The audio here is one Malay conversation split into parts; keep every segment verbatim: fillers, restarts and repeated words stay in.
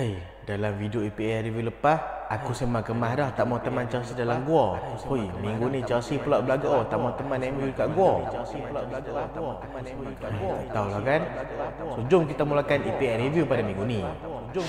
Hai, dalam video E P L review lepas, aku sembang kemah dah tak mau teman Chelsea dalam gua. Hoi, minggu ni Chelsea pula belaga oh, tak mau teman M U dekat gua. Tak tahulah kan. So jom kita mulakan E P L review pada minggu ni. Jom.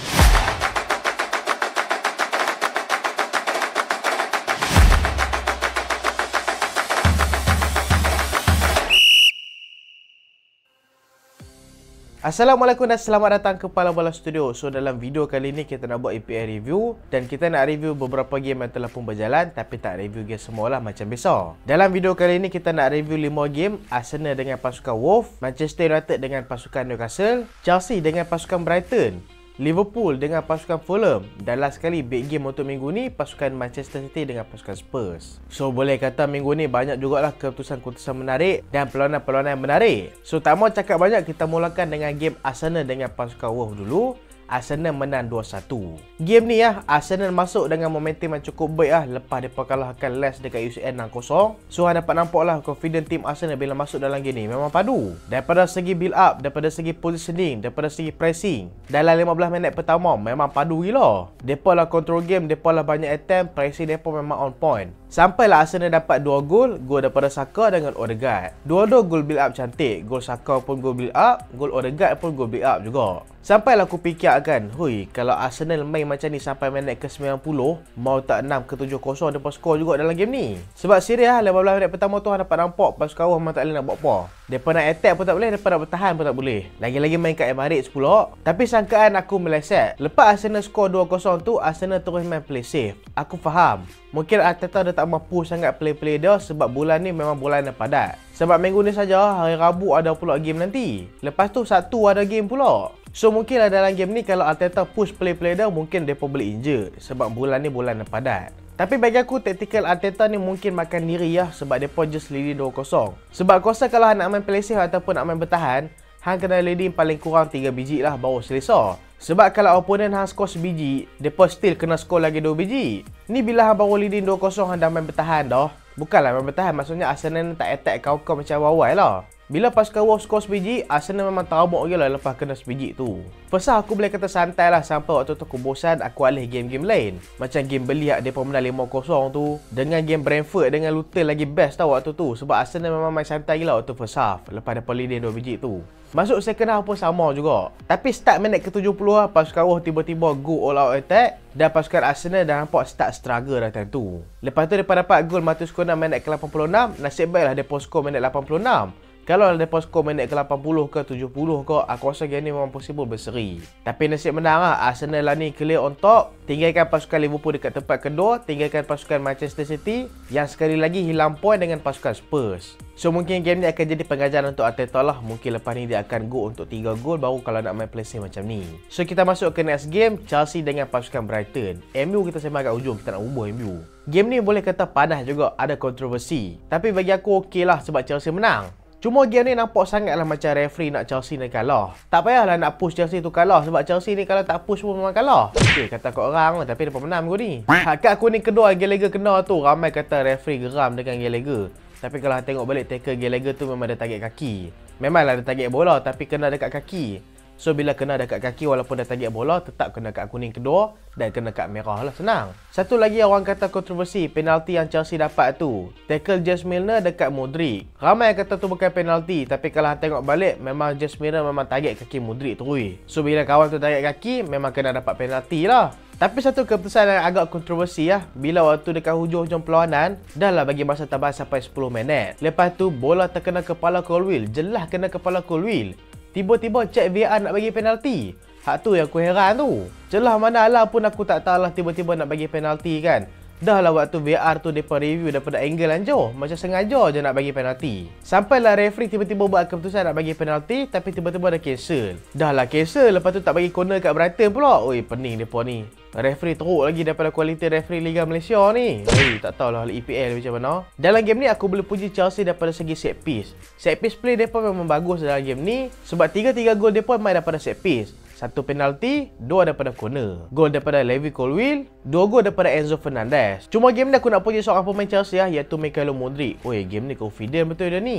Assalamualaikum dan selamat datang ke Pala Bola Studio. So dalam video kali ni kita nak buat E P L review dan kita nak review beberapa game yang telah pun berjalan, tapi tak review game semualah macam biasa. Dalam video kali ni kita nak review lima game: Arsenal dengan pasukan Wolves, Manchester United dengan pasukan Newcastle, Chelsea dengan pasukan Brighton, Liverpool dengan pasukan Fulham, dan last sekali big game untuk minggu ni, pasukan Manchester City dengan pasukan Spurs. So boleh kata minggu ni banyak jugalah keputusan-keputusan menarik dan perlawanan-perlawanan yang menarik. So tak mau cakap banyak, kita mulakan dengan game Arsenal dengan pasukan Wolves dulu. Arsenal menang dua satu. Game ni ya, Arsenal masuk dengan momentum yang cukup baik lah lepas mereka kalahkan Leeds dekat U C L enam kosong. So anda dapat nampak lah confident tim Arsenal bila masuk dalam game ni memang padu. Daripada segi build up, daripada segi positioning, daripada segi pressing, dalam lima belas minit pertama memang padu gila. Mereka lah control game, mereka lah banyak attempt, pressing mereka memang on point. Sampailah Arsenal dapat dua gol, gol daripada Saka dengan Odegaard. Dua-dua gol build up cantik, gol Saka pun gol build up, gol Odegaard pun gol build up juga. Sampailah aku fikir kan, hui, kalau Arsenal main macam ni sampai minit ke sembilan puluh, mau tak enam ke tujuh kosong mereka skor juga dalam game ni. Sebab serius lah, lima belas minit pertama tu dapat nampak pasukan Wolves memang tak boleh nak buat apa. Mereka nak attack pun tak boleh, mereka nak bertahan pun tak boleh. Lagi-lagi main kat Emirates pula. Tapi sangkaan aku meleset. Lepas Arsenal skor dua kosong tu, Arsenal terus main play safe. Aku faham, mungkin Arteta dah tak mampu sangat play-play dia sebab bulan ni memang bulan yang padat. Sebab minggu ni saja, hari Rabu ada pula game nanti. Lepas tu Sabtu ada game pula. So mungkin lah dalam game ni kalau Arteta push play-play dia, mungkin mereka boleh injured sebab bulan ni bulan yang padat. Tapi bagi aku, taktikal Arteta ni mungkin makan diri ya, sebab mereka just leading dua kosong. Sebab aku rasa kalau nak main play safe ataupun nak main bertahan, hang kena leading paling kurang tiga biji lah baru selesa. Sebab kalau opponent hang skor sebiji, mereka still kena skor lagi dua biji. Ni bila hang baru leading dua kosong, hang dah main bertahan dah. Bukanlah main bertahan, maksudnya Arsenal tak attack kau-kau macam awal-awal lah. Bila pasukan Wolves skor sebiji, Arsenal memang terabuk je lah lepas kena sebiji tu. Pasal aku boleh kata santai lah sampai waktu tu aku bosan, aku alih game-game lain. Macam game Beliak mereka menang lima kosong tu. Dengan game Brentford dengan Luton lagi best tau waktu tu. Sebab Arsenal memang main santai gila waktu first half lepas mereka leading dua biji tu. Masuk second half pun sama juga. Tapi start minit ke tujuh puluh lah, pasukan Wolves tiba-tiba go all out attack. Dan pasukan Arsenal dah nampak start struggle dah time tu. Lepas tu mereka dapat gol Matheus Cunha minit ke lapan puluh enam. Nasib baiklah mereka skor minit lapan puluh enam. Kalau mereka skor minit ke lapan puluh ke tujuh puluh ke, aku rasa game ni memang possible berseri. Tapi nasib menang lah, Arsenal lah ni clear on top. Tinggalkan pasukan Liverpool dekat tempat kedua, tinggalkan pasukan Manchester City yang sekali lagi hilang point dengan pasukan Spurs. So mungkin game ni akan jadi pengajaran untuk Arteta lah. Mungkin lepas ni dia akan go untuk tiga gol baru kalau nak main play safe macam ni. So kita masuk ke next game, Chelsea dengan pasukan Brighton. M U kita sembang kat ujung, kita nak ubah M U. Game ni boleh kata panas juga, ada kontroversi. Tapi bagi aku okey lah sebab Chelsea menang. Cuma game ni nampak sangatlah macam referee nak Chelsea ni kalah. Tak payahlah nak push Chelsea tu kalah sebab Chelsea ni kalau tak push pun memang kalah. Okay, kata kau orang tapi dia menang minggu ni. Kat aku ni kedua Gallagher kena tu, ramai kata referee geram dengan Gallagher. Tapi kalau tengok balik tackle Gallagher tu memang dia target kaki. Memanglah dia target bola tapi kena dekat kaki. So bila kena dekat kaki walaupun dia target bola, tetap kena kad kuning kedua dan kena kad merah lah, senang. Satu lagi orang kata kontroversi, penalti yang Chelsea dapat tu. Tackle James Milner dekat Modric. Ramai yang kata tu bukan penalti, tapi kalau tengok balik memang James Milner memang target kaki Modric terus. So bila kawan tu target kaki, memang kena dapat penalti lah. Tapi satu keputusan yang agak kontroversi lah, bila waktu dekat hujung-hujung perlawanan, dah lah bagi masa tambahan sampai sepuluh minit. Lepas tu bola terkena kepala Colwill, jelas kena kepala Colwill. Tiba-tiba cek V R nak bagi penalti. Hak tu yang aku heran tu. Celah mana alah pun aku tak tahu lah tiba-tiba nak bagi penalti kan. Dah lah waktu V R tu mereka review daripada angle anjur. Macam sengaja je nak bagi penalti. Sampailah referee tiba-tiba buat keputusan nak bagi penalti, tapi tiba-tiba dah cancel. Dah lah cancel, lepas tu tak bagi corner kat Brighton pula. Oi, pening mereka ni. Referee teruk lagi daripada kualiti referee Liga Malaysia ni. Hei, tak tahulah E P L macam mana. Dalam game ni aku boleh puji Chelsea daripada segi set piece. Set piece play mereka memang bagus dalam game ni. Sebab tiga-tiga gol mereka main daripada set piece. Satu penalti, dua daripada corner. Gol daripada Levi Colwill, dua gol daripada Enzo Fernandez. Cuma game ni aku nak puji seorang pemain Chelsea lah, iaitu Mikhailo Modric. Oi, game ni confident betul dia ni.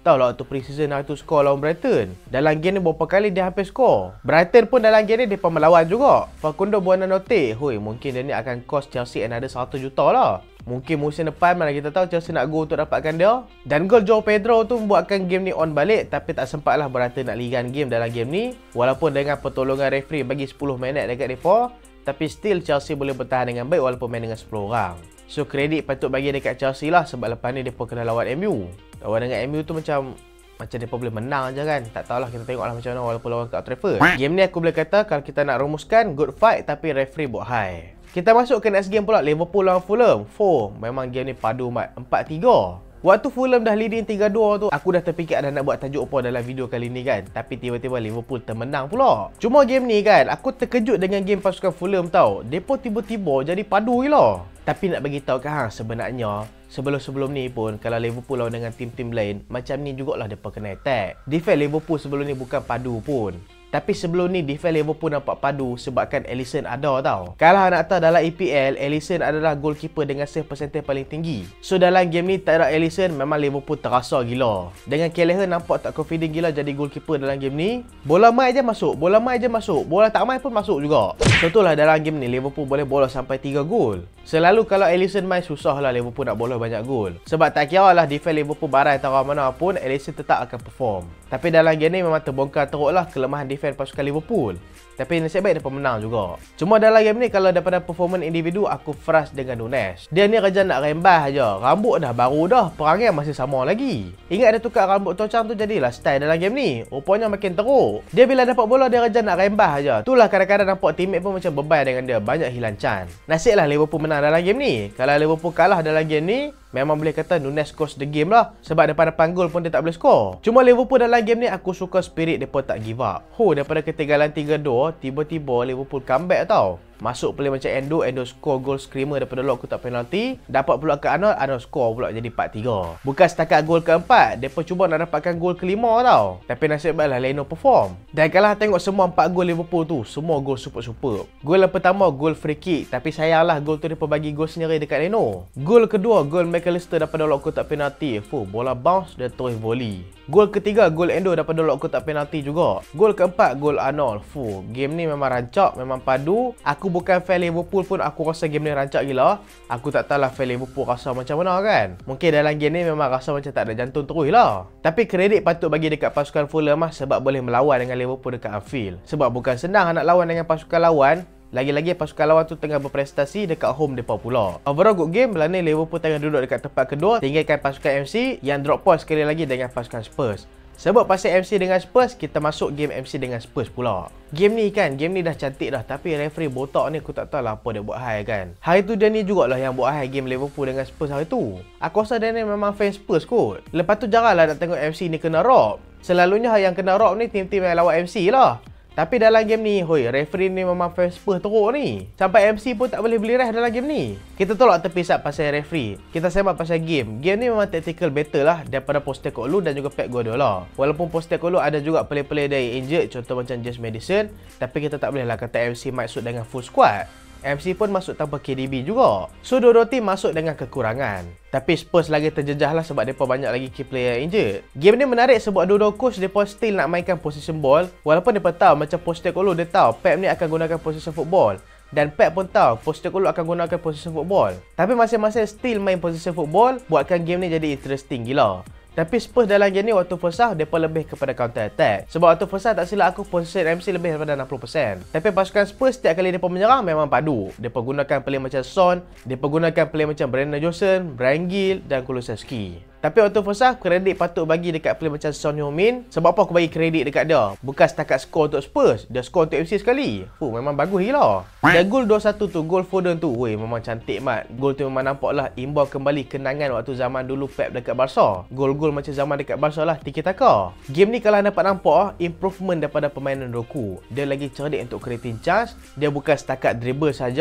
tahu lah waktu pre-season hari tu skor lawan Brighton. Dalam game ni berapa kali dia hampir skor. Brighton pun dalam game ni dia melawan juga. Facundo Buonanotte, hui, mungkin dia ni akan cost Chelsea another seratus juta lah. Mungkin musim depan mana kita tahu Chelsea nak go untuk dapatkan dia. Dan gol Joao Pedro tu membuatkan game ni on balik, tapi tak sempatlah Morata nak ligan game dalam game ni. Walaupun dengan pertolongan referee bagi sepuluh minit dekat defa, tapi still Chelsea boleh bertahan dengan baik walaupun main dengan sepuluh orang. So kredit patut bagi dekat Chelsea lah, sebab lepas ni mereka kena lawan M U. Lawan dengan M U tu macam Macam mereka boleh menang je kan. Tak tahulah, kita tengoklah macam mana walaupun lawan kat Old Trafford. Game ni aku boleh kata kalau kita nak rumuskan, good fight tapi referee buat high. Kita masuk ke next game pula, Liverpool lawan Fulham. Fuh, memang game ni padu mat, empat tiga. Waktu Fulham dah leading tiga dua tu, aku dah terfikir dah nak buat tajuk apa dalam video kali ni kan. Tapi tiba-tiba Liverpool termenang pula. Cuma game ni kan, aku terkejut dengan game pasukan Fulham tau. Depa tiba-tiba jadi padu gila. Tapi nak bagi tahu ke hang, sebenarnya sebelum-sebelum ni pun kalau Liverpool lawan dengan tim-tim lain, macam ni jugalah depa kena attack. Defense Liverpool sebelum ni bukan padu pun. Tapi sebelum ni defense Liverpool nampak padu sebabkan Alisson ada tau. Kalau nak tahu dalam E P L, Alisson adalah goalkeeper dengan save percentage paling tinggi. So dalam game ni tak ada Alisson, memang Liverpool terasa gila. Dengan Kelleher nampak tak confident gila jadi goalkeeper dalam game ni. Bola mai je masuk, bola mai je masuk, bola tak mai pun masuk juga. So itulah dalam game ni Liverpool boleh bola sampai tiga gol. Selalu kalau Alisson main susahlah Liverpool nak bola banyak gol. Sebab tak kira lah defense Liverpool barai taruh mana pun, Alisson tetap akan perform. Tapi dalam game ni memang terbongkar teruk lah kelemahan defense pasukan Liverpool. Tapi nasib baik dia menang juga. Cuma dalam game ni kalau daripada performance individu, aku frust dengan Nunes. Dia ni kerja nak rembah aja. Rambut dah baru dah, perangai masih sama lagi. Ingat dia tukar rambut tocang tu jadilah style dalam game ni. Rupanya makin teruk. Dia bila dapat bola dia kerja nak rembah aja. Itulah kadang-kadang nampak teammate pun macam beban dengan dia, banyak hilang chance. Nasiblah Liverpool menang dalam game ni. Kalau Liverpool kalah dalam game ni, memang boleh kata Nunes cost the game lah. Sebab depan-depan gol pun dia tak boleh skor. Cuma Liverpool dalam game ni aku suka spirit mereka tak give up. Ho, daripada ketinggalan tiga dua, tiba-tiba Liverpool comeback tau. Masuk play macam Endo, Endo score goal screamer daripada lock kotak penalti. Dapat pula ke Arnold, Arnold score pula jadi empat tiga. Bukan setakat gol keempat, mereka cuba nak dapatkan gol kelima tau. Tapi nasib baiklah Leno perform. Dan kalau tengok semua empat gol Liverpool tu, semua gol super-super. Gol yang pertama, gol free kick. Tapi sayanglah gol tu mereka bagi gol sendiri dekat Leno. Gol kedua, gol McAllister daripada lock kotak penalti. Fuh, bola bounce, dia terus volley. Gol ketiga, gol Endo daripada lock kotak penalti juga. Gol keempat, gol Arnold. Fuh, game ni memang rancak, memang padu. Aku bukan fan Liverpool pun aku rasa game ni rancak gila. Aku tak tahulah fan Liverpool rasa macam mana kan. Mungkin dalam game ni memang rasa macam tak ada jantung terus lah. Tapi kredit patut bagi dekat pasukan Fulham lah, sebab boleh melawan dengan Liverpool dekat Anfield. Sebab bukan senang nak lawan dengan pasukan lawan. Lagi-lagi pasukan lawan tu tengah berprestasi dekat home mereka pula. Overall good game, belakang ni Liverpool tengah duduk dekat tempat kedua, tinggalkan pasukan M C yang drop point sekali lagi dengan pasukan Spurs. Sebab pasal M C dengan Spurs, kita masuk game M C dengan Spurs pula. Game ni kan, game ni dah cantik dah, tapi referee botak ni aku tak tahu lah apa dia buat high kan. Hari tu dia ni jugalah yang buat high game Liverpool dengan Spurs hari tu. Aku rasa dia ni memang fan Spurs kot. Lepas tu jaranglah nak tengok M C ni kena rob. Selalunya yang kena rob ni tim-tim yang lawan M C lah. Tapi dalam game ni, hoi, referee ni memang fan Spurs teruk ni. Sampai M C pun tak boleh beli rest dalam game ni. Kita tolak tepi sat pasal referee. Kita sembang pasal game. Game ni memang tactical better lah daripada Postecoglou dan juga Pep Guardiola. Walaupun Postecoglou ada juga player-player dia injured, contoh macam James Maddison. Tapi kita tak boleh lah kata M C maksud dengan full squad. M C pun masuk tanpa K D B juga. So dua-dua tim masuk dengan kekurangan. Tapi Spurs lagi terjejah lah sebab mereka banyak lagi key player injured. Game ni menarik sebab dua-dua coach mereka still nak mainkan position ball. Walaupun mereka tahu macam Postecoglou dia tahu Pep ni akan gunakan position football. Dan Pep pun tahu Postecoglou akan gunakan position football. Tapi masing-masing still main position football, buatkan game ni jadi interesting gila. Tapi Spurs dalam game ni waktu first half, mereka lebih kepada counter attack. Sebab waktu first half tak silap aku, posisi M C lebih daripada enam puluh peratus. Tapi pasukan Spurs setiap kali mereka menyerang memang padu. Mereka gunakan player macam Son, mereka gunakan player macam Brendan Johnson, Bryan Gil dan Kulusevski. Tapi waktu first half, kredit patut bagi dekat player macam Son Heung-min. Sebab apa aku bagi kredit dekat dia? Bukan setakat skor untuk Spurs, dia skor untuk M C sekali. Fuh, memang bagus gila. Dan gol dua satu tu, gol Foden tu, weh, memang cantik mat. Gol tu memang nampaklah imbau kembali kenangan waktu zaman dulu Pep dekat Barca. Gol-gol macam zaman dekat Barca lah, tiki taka. Game ni kalau dapat nampak, improvement daripada permainan Doku. Dia lagi cerdik untuk creating chance. Dia bukan setakat dribble saja.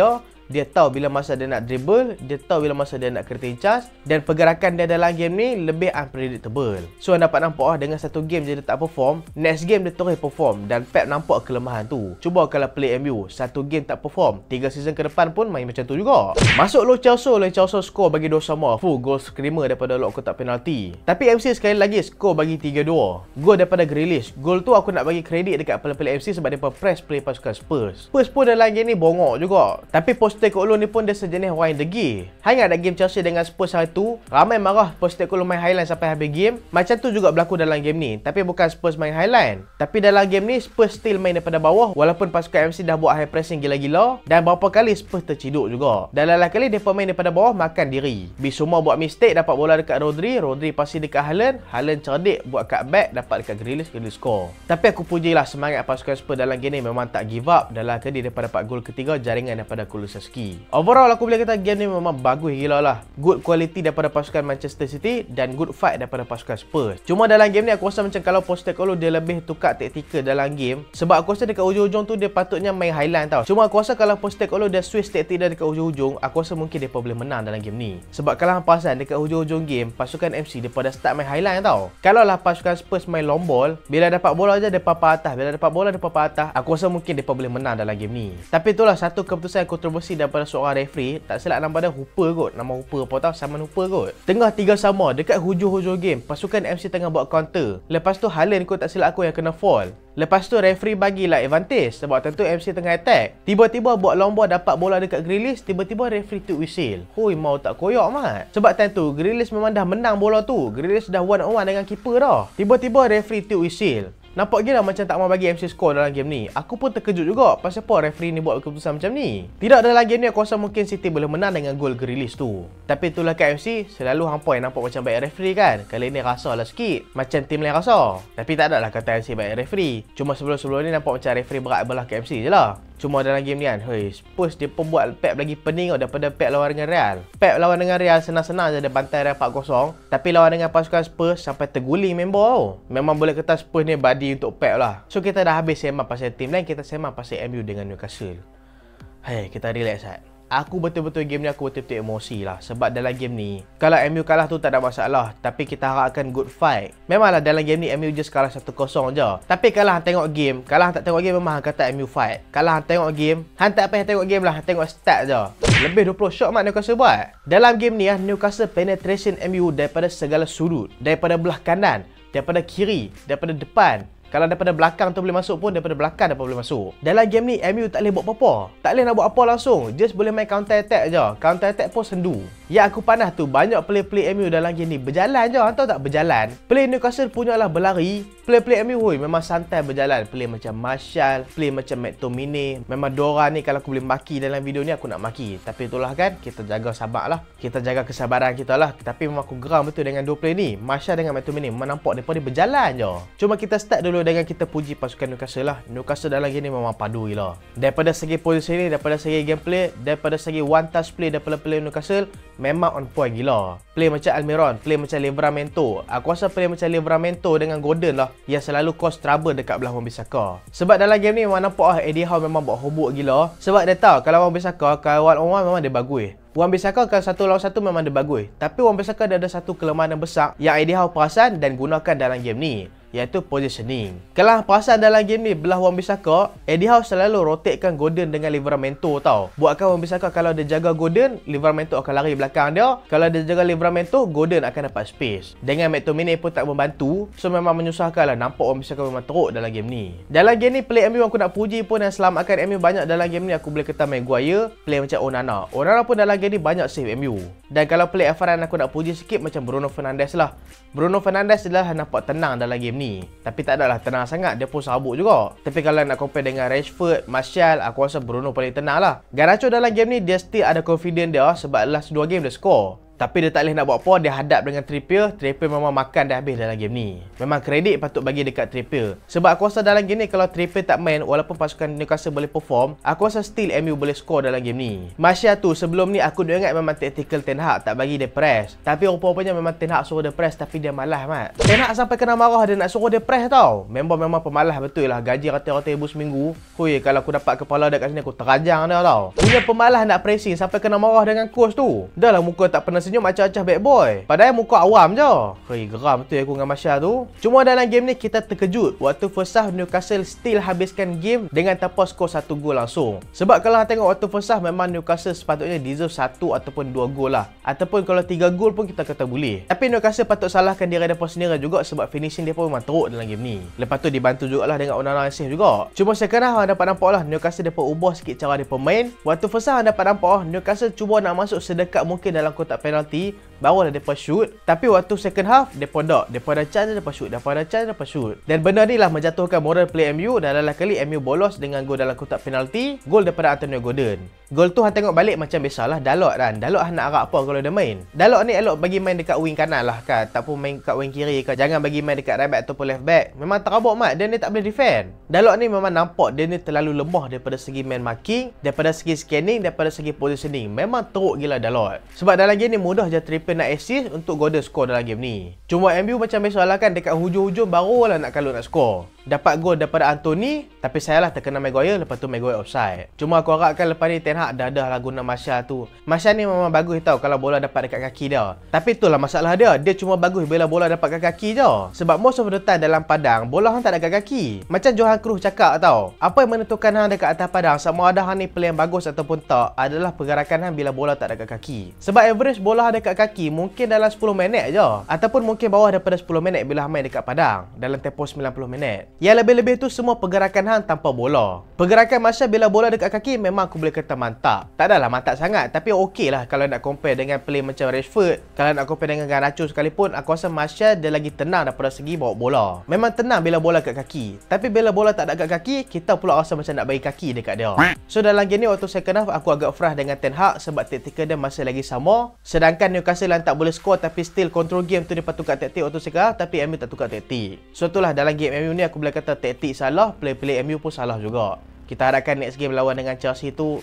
dia tahu bila masa dia nak dribble, dia tahu bila masa dia nak creating chance, dan pergerakan dia dalam game ni lebih unpredictable. So dapat nampak lah, dengan satu game je dia tak perform, next game dia terus perform, dan Pep nampak kelemahan tu. Cuba kalau play M U, satu game tak perform, tiga season ke depan pun main macam tu juga. Masuk Lo Celso, Lo Celso score bagi dua sama, full goal screamer daripada luar kotak penalti. Tapi M C sekali lagi score bagi tiga dua. Gol daripada Grealish. Gol tu aku nak bagi kredit dekat pelayan M C sebab dia press play pasukan Spurs. Spurs pun dalam game ni bongok juga. Tapi Postecoglou ni pun dia sejenis orang yang degil. Hanya ada game Chelsea dengan Spurs hari tu, ramai marah Postecoglou main highline sampai habis game. Macam tu juga berlaku dalam game ni. Tapi bukan Spurs main highline. Tapi dalam game ni Spurs still main daripada bawah walaupun pasukan M C dah buat high pressing gila-gila, dan berapa kali Spurs terciduk juga. Dan lain kali dia main daripada bawah makan diri. Bissouma buat mistake, dapat bola dekat Rodri, Rodri pasti dekat Haaland, Haaland cerdik buat cutback, dapat dekat Grealish, Grealish score. Tapi aku pujilah semangat pasukan Spurs dalam game ni, memang tak give up. Dalam tadi daripada dapat gol ketiga, jaringan daripada Kulusevski. Overall aku boleh kata game ni memang bagus gila lah. Good quality daripada pasukan Manchester City dan good fight daripada pasukan Spurs. Cuma dalam game ni aku rasa macam kalau Postecoglou dia lebih tukar taktikal dalam game, sebab aku rasa dekat ujung-ujung tu dia patutnya main highline tau. Cuma aku rasa kalau Postecoglou dia switch taktik dia dekat ujung-ujung, aku rasa mungkin dia boleh menang dalam game ni. Sebab kalau hang perasan dekat hujung-hujung game, pasukan M C daripada start main highline tau. Kalau lah pasukan Spurs main long ball, bila dapat bola je dia papa atas, bila dapat bola dia papa atas, aku rasa mungkin dia boleh menang dalam game ni. Tapi itulah satu keputusan kontroversi daripada seorang referee. Tak silap nama dia Hooper kot, nama Hooper apa tau, Simon Hooper kot. Tengah tiga sama dekat hujung-hujung game, pasukan M C tengah buat counter. Lepas tu Haaland kot tak silap aku yang kena fall. Lepas tu referee bagilah advantage sebab tentu M C tengah attack. Tiba-tiba buat long ball dapat bola dekat Grealish, tiba-tiba referee tu whistle. Hoi, mau tak koyak mat. Sebab tentu Grealish memang dah menang bola tu. Grealish dah one on one dengan keeper dah. Tiba-tiba referee tu whistle. Nampak gila macam tak mau bagi M C score dalam game ni. Aku pun terkejut juga pasal apa referee ni buat keputusan macam ni. Tidak dalam game ni aku rasa mungkin City boleh menang dengan gol Grealish tu. Tapi itulah kat M C, selalu hampa yang nampak macam baik referee kan. Kali ni rasa lah sikit macam tim lain rasa. Tapi tak ada lah kata M C baik referee. Cuma sebelum-sebelum ni nampak macam referee berat belah kat M C je lah. Cuma dalam game ni kan, hei, Spurs dia pun buat Pep lagi pening tau daripada Pep lawan dengan Real. Pep lawan dengan Real senang-senang je dia bantai Real empat kosong. Tapi lawan dengan pasukan Spurs sampai terguling member tau. Memang boleh kata Spurs ni body untuk Pep lah. So kita dah habis sembang pasal tim lain, kita sembang pasal M U dengan Newcastle. Hei, kita relax sat. Aku betul-betul game ni aku betul-betul emosi lah. Sebab dalam game ni, kalau M U kalah tu tak ada masalah, tapi kita harapkan good fight. Memanglah dalam game ni M U just kalah satu kosong je. Tapi kalau hang tengok game, kalau hang tak tengok game memang hang kata M U fight. Kalau hang tengok game, hang tak payah tengok game lah, hang tengok stat je. Lebih dua puluh shot mat Newcastle buat. Dalam game ni Newcastle penetration M U daripada segala sudut. Daripada belah kanan, daripada kiri, daripada depan. Kalau daripada belakang tu boleh masuk pun, daripada belakang dapat boleh masuk. Dalam game ni M U tak boleh buat apa-apa. Tak boleh nak buat apa langsung. Just boleh main counter attack je. Counter attack pun sendu. Yang aku panas tu, banyak play-play M U dalam game ni berjalan je. Hang tahu tak berjalan? Play Newcastle punyalah berlari. Play-play M U hui memang santai berjalan. Play macam Martial, play macam McTominay. Memang Dora ni kalau aku boleh maki dalam video ni aku nak maki. Tapi itulah kan, kita jaga sabar lah. Kita jaga kesabaran kita lah. Tapi memang aku geram betul dengan dua play ni. Martial dengan McTominay memang nampak mereka dia berjalan je. Cuma kita start dulu dengan kita puji pasukan Newcastle lah. Newcastle dalam game ni memang padu gila. Daripada segi posisi ni, daripada segi gameplay, daripada segi one touch play daripada player Newcastle, memang on point gila. Play macam Almiron, play macam Livramento. Aku rasa play macam Livramento dengan Gordon lah yang selalu cause trouble dekat belah Wan-Bissaka. Sebab dalam game ni memang nampak lah Eddie Howe memang buat hobok gila. Sebab dia tahu kalau Wan-Bissaka kalau one on one memang dia bagus. Wan-Bissaka kalau satu lawan satu memang dia bagus. Tapi Wan-Bissaka dia ada satu kelemahan yang besar yang Eddie Howe perasan dan gunakan dalam game ni, iaitu positioning. Kalau perasan dalam game ni belah Wan-Bissaka, Eddie Howe selalu rotatekan Gordon dengan Livramento tau. Buatkan Wan-Bissaka kalau dia jaga Gordon, Livramento akan lari belakang dia. Kalau dia jaga Livramento, Gordon akan dapat space. Dengan McTominay pun tak membantu, so memang menyusahkan lah. Nampak Wan-Bissaka memang teruk dalam game ni. Dalam game ni play M U aku nak puji pun yang selamatkan M U banyak dalam game ni, aku boleh kata Maguire, play macam Onana. Onana pun dalam game ni banyak save M U. Dan kalau play Avaran aku nak puji sikit macam Bruno Fernandes lah. Bruno Fernandes adalah nampak tenang dalam game ni. Tapi tak adalah tenang sangat, dia pun sabuk juga. Tapi kalau nak compare dengan Rashford, Martial, aku rasa Bruno paling tenang lah. Garnacho dalam game ni dia still ada confidence dia sebab last dua game dia score. Tapi dia tak boleh nak buat apa, dia hadap dengan Trippier. Trippier memang makan dah habis dalam game ni. Memang kredit patut bagi dekat Trippier. Sebab aku rasa dalam game ni kalau Trippier tak main, walaupun pasukan Newcastle boleh perform, aku rasa still M U boleh score dalam game ni. Martial tu sebelum ni aku dah ingat memang tactical Ten Hag tak bagi dia press. Tapi rupa-rupanya memang Ten Hag suruh dia press tapi dia malas mat. Ten Hag sampai kena marah dia nak suruh dia press tau. Member memang pemalas betul lah. Gaji rata-rata ribu seminggu. Hui, kalau aku dapat kepala dekat sini aku terajang dia tau. Punya pemalas nak pressing sampai kena marah dengan coach tu. Dah lah muka tak pernah senyum macam-macam bad boy. Padahal muka awam je. Hui, geram betul aku dengan Martial tu. Cuma dalam game ni kita terkejut. Waktu first half Newcastle still habiskan game dengan tanpa skor satu gol langsung. Sebab kalau tengok waktu first half memang Newcastle sepatutnya deserve satu ataupun dua gol lah. Ataupun kalau tiga gol pun kita kata boleh. Tapi Newcastle patut salahkan diri mereka sendiri juga sebab finishing dia pun memang teruk dalam game ni. Lepas tu dibantu jugalah dengan Onana yang save juga. Cuma second half dapat nampak lah Newcastle dapat ubah sikit cara dia bermain. Waktu first half dapat nampak lah Newcastle cuba nak masuk sedekat mungkin dalam kotak penalti. Barulah mereka shoot. Tapi waktu second half mereka tak. Mereka ada chance mereka shoot. Mereka ada chance mereka shoot. Dan benda ni lah menjatuhkan moral play M U. Dan dalam kali M U bolos dengan gol dalam kotak penalti. Gol daripada Antonio Gordon. Gol tu hang tengok balik macam biasalah Dalot kan. Dalot hang nak harap apa kalau dia main. Dalot ni elok bagi main dekat wing kanan lah kan. Tak pun main kat wing kiri kan. Jangan bagi main dekat right back ataupun left back. Memang terabuk mat. Dia ni tak boleh defend. Dalot ni memang nampak dia ni terlalu lemah daripada segi man marking, daripada segi scanning, daripada segi positioning. Memang teruk gila Dalot. Sebab dalam game ni mudah je Trippier nak assist untuk Gordon score dalam game ni. Cuma M U macam biasalah kan dekat hujung-hujung barulah nak kalau nak score. Dapat gol daripada Anthony, tapi sayalah terkena Maguire, lepas tu Maguire offside. Cuma aku harapkan lepas ni Ten Hag dah dah lah guna Martial tu. Martial ni memang bagus tau kalau bola dapat dekat kaki dia. Tapi itulah masalah dia, dia cuma bagus bila bola dapat kat kaki je. Sebab most of the time dalam padang, bola hang tak ada kat kaki. Macam Johan Cruyff cakap tau, apa yang menentukan hang dekat atas padang sama ada hang ni play yang bagus ataupun tak adalah pergerakan hang bila bola tak ada kat kaki. Sebab average bola hang dekat kaki mungkin dalam sepuluh minit je, ataupun mungkin bawah daripada sepuluh minit bila hang main dekat padang dalam tempoh sembilan puluh minit. Yang lebih-lebih tu semua pergerakan hang tanpa bola. Pergerakan Martial bila bola dekat kaki memang aku boleh kata mantap. Tak adalah mantap sangat, tapi okey lah kalau nak compare dengan play macam Rashford. Kalau nak compare dengan Garnacho sekalipun, aku rasa Martial dia lagi tenang daripada segi bawa bola. Memang tenang bila bola kat kaki. Tapi bila bola tak ada kat kaki, kita pula rasa macam nak bagi kaki dekat dia. So dalam game ni waktu second half aku agak frust dengan Ten Hag sebab taktikal dia masih lagi sama. Sedangkan Newcastle yang tak boleh score tapi still control game tu dia patut tukar taktik waktu second half, tapi M U tak tukar taktik. So itulah dalam game M U ni aku boleh kata taktik salah, play-play M U pun salah juga. Kita harapkan next game lawan dengan Chelsea tu,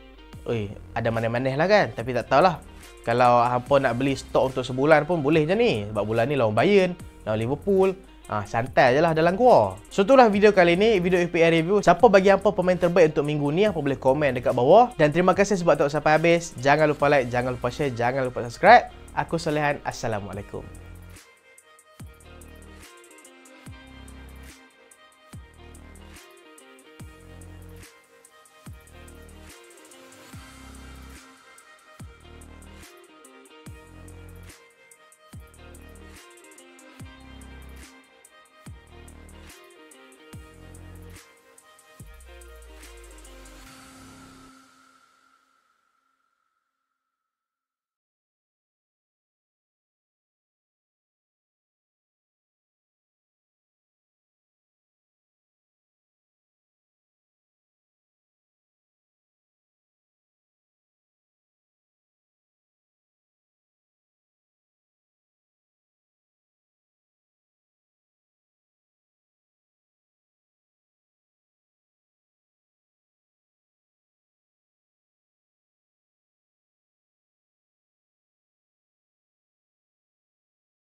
oi, ada manis-manis lah kan. Tapi tak tahulah. Kalau hampa nak beli stok untuk sebulan pun boleh je ni. Sebab bulan ni lawan Bayern, lawan Liverpool. Ah, santai je lah dalam gua. So itulah video kali ni, video F P L review. Siapa bagi hampa pemain terbaik untuk minggu ni, hampa boleh komen dekat bawah. Dan terima kasih sebab tengok sampai habis. Jangan lupa like, jangan lupa share, jangan lupa subscribe. Aku Solehan, Assalamualaikum.